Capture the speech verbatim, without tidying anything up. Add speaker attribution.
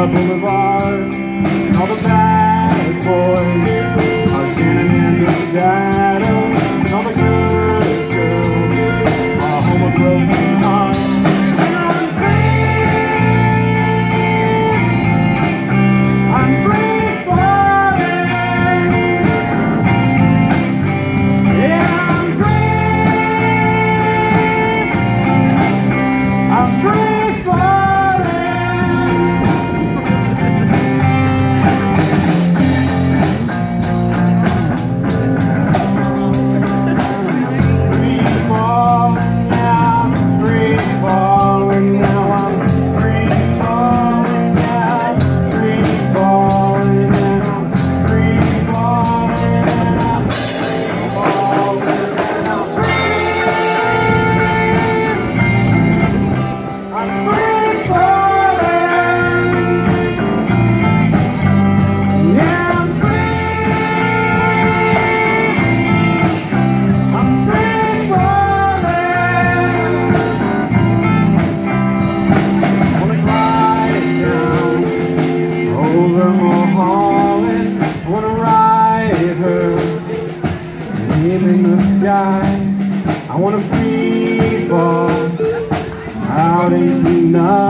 Speaker 1: boulevard. All the bad boys are standing in the shadows, and all the good girls are home with broken hearts. And I'm free, I'm free falling. Yeah, I'm free, I'm free falling. In the sky, I wanna free fall out into nothing.